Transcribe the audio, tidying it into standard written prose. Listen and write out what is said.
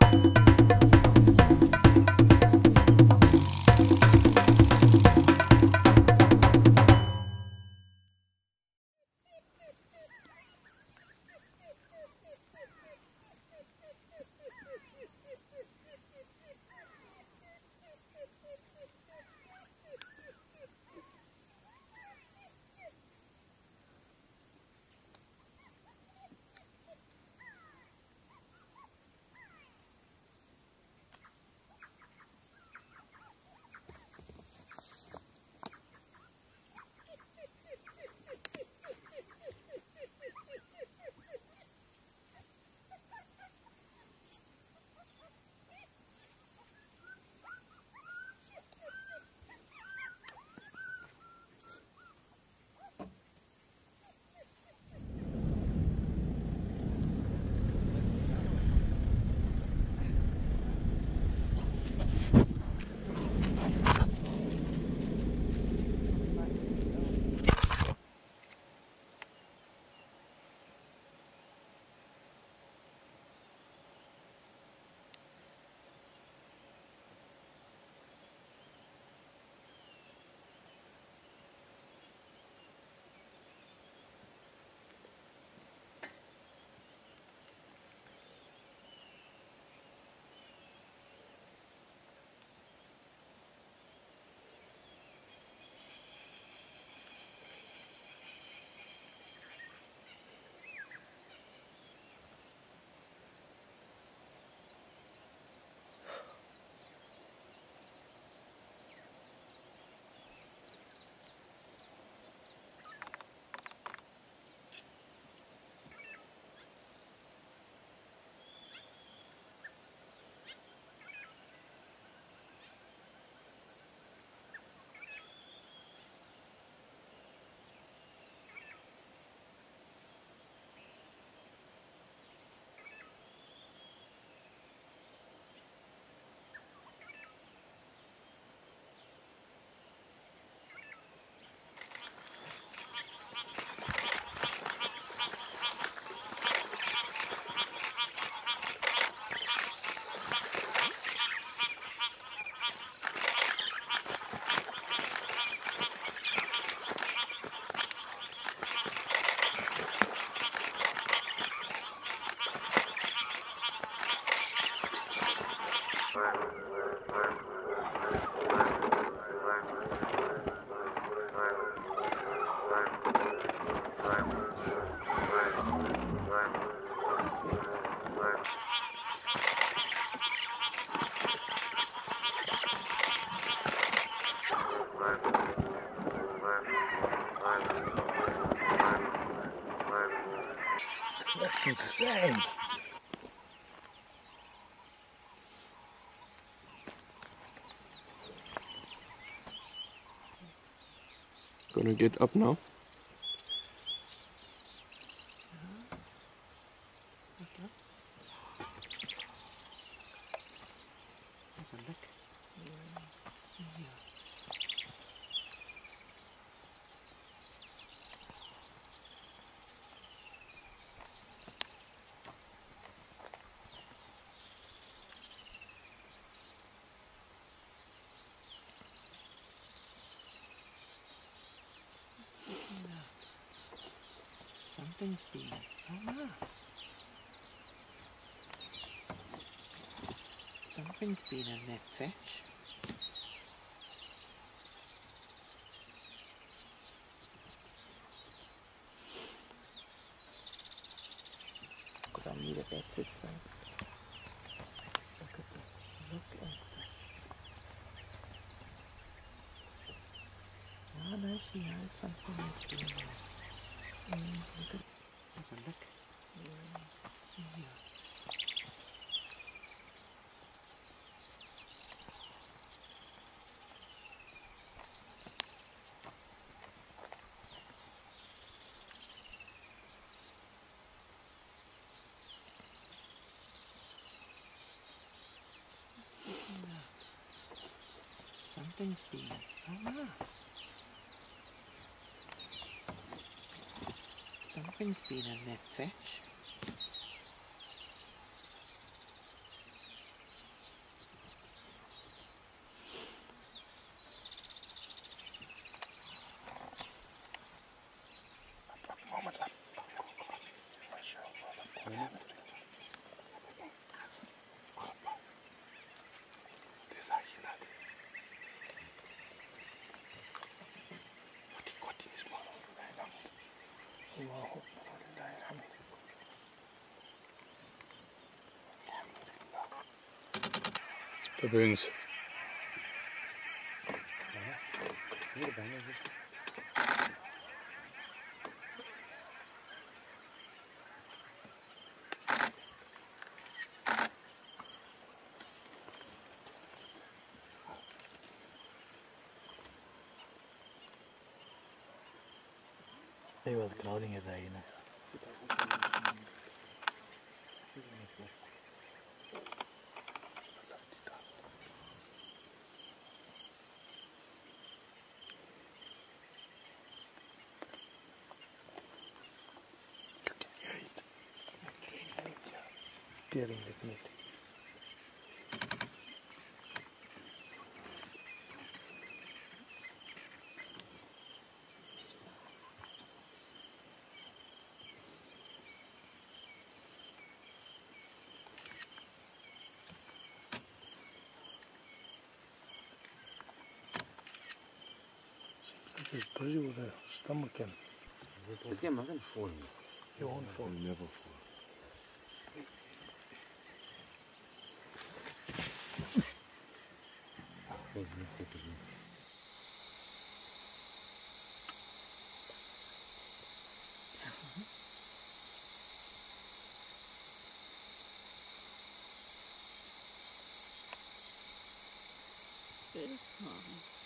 That's insane. Gonna get up now. Something's been... Oh no. Something's been in that thatch. Because I knew that that's his thing. Look at this. Look at this. Oh no, she knows something is doing there. Look at... Have a look. Yeah. Something's been... Oh no. Something's been in that thatch. Baboons. He was crowding it there, you know. Tearing the meat. He's busy with a stomach in. This game mustn't fall. He won't fall. Will never fall. Good.